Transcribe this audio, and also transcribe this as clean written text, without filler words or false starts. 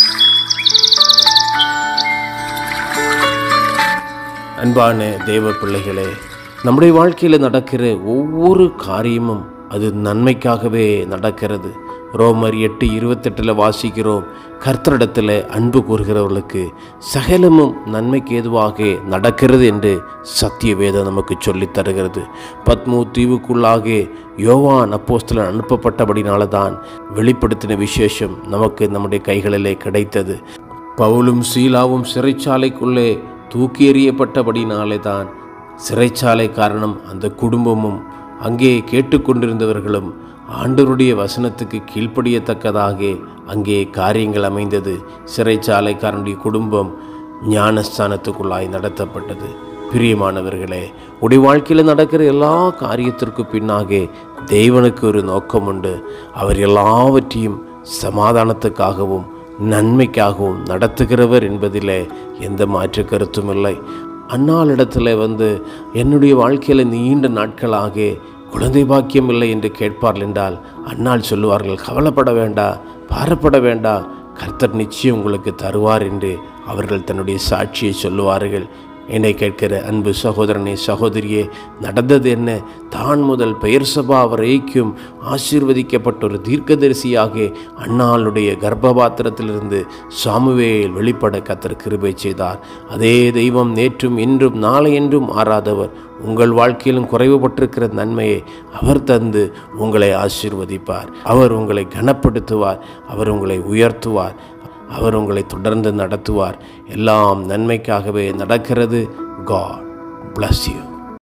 அன்பான தேவ பிள்ளைகளே, நம்முடைய வாழ்க்கையில் நடக்கிற ஒவ்வொரு காரியமும் அது நன்மைக்காகவே நடக்கிறது. ரோமர் 8:28 வாசிக்கிறோம், கர்த்தரிடத்தில் அன்பு கூறுகிறவர்களுக்கு சகலமும் நன்மைக்கு ஏதுவாக நடக்கிறது என்று சத்திய வேதம் நமக்கு சொல்லித் தருகிறது. பத்மு தீவுக்குள்ளாக யோவான் அப்போஸ்தலன் அனுப்பப்பட்டபடினால தான் வெளிப்படுத்தின விசேஷம் நமக்கு நம்முடைய கைகளிலே கிடைத்தது. பவுலும் சீலாவும் சிறைச்சாலைக்குள்ளே தூக்கி எறியப்பட்டபடினாலே தான் சிறைச்சாலை காரணம் அந்த குடும்பமும் அங்கே கேட்டுக்கொண்டிருந்தவர்களும் ஆண்டவருடைய வசனத்துக்கு கீழ்ப்படியத்தக்கதாக அங்கே காரியங்கள் அமைந்தது. சிறைச்சாலைக்காரனுடைய குடும்பம் ஞானஸ்தானத்துக்குள்ளாய் நடத்தப்பட்டது. பிரியமானவர்களே, உடைய வாழ்க்கையில் நடக்கிற எல்லா காரியத்திற்கு பின்னாக தேவனுக்கு ஒரு நோக்கம் உண்டு. அவர் எல்லாவற்றையும் சமாதானத்துக்காகவும் நன்மைக்காகவும் நடத்துகிறவர் என்பதில் எந்த மாற்று கருத்தும் இல்லை. அன்னாளிடத்தில் என்னுடைய வாழ்க்கையில் நீண்ட நாட்களாக குழந்தை பாக்கியம் இல்லை என்று கேட்பார்கள் என்றால் அன்னாள் சொல்லுவார்கள், கவலைப்பட வேண்டாம், பாரப்பட வேண்டாம், கர்த்தர் நிச்சயம் உங்களுக்கு தருவார் என்று அவர்கள் தன்னுடைய சாட்சியை சொல்லுவார்கள். என்னை கேட்கிற அன்பு சகோதரனே, சகோதரியே, நடந்தது என்ன? தான் முதல் பெயர் சபா வரைக்கும் ஆசீர்வதிக்கப்பட்ட ஒரு தீர்க்கதரிசியாக அன்னாளுடைய கர்ப்பபாத்திரத்திலிருந்து சாமுவேல் வெளிப்பட கர்த்தர் கிருபை செய்தார். அதே தெய்வம் நேற்றும் இன்றும் நாளை என்றும் மாறாதவர். உங்கள் வாழ்க்கையிலும் குறைவுபட்டிருக்கிற நன்மையை அவர் தந்து உங்களை ஆசீர்வதிப்பார். அவர் உங்களை கனப்படுத்துவார், அவர் உங்களை உயர்த்துவார், அவர் உங்களை தொடர்ந்து நடத்துவார். எல்லாம் நன்மைக்காகவே நடக்கிறது. God bless you.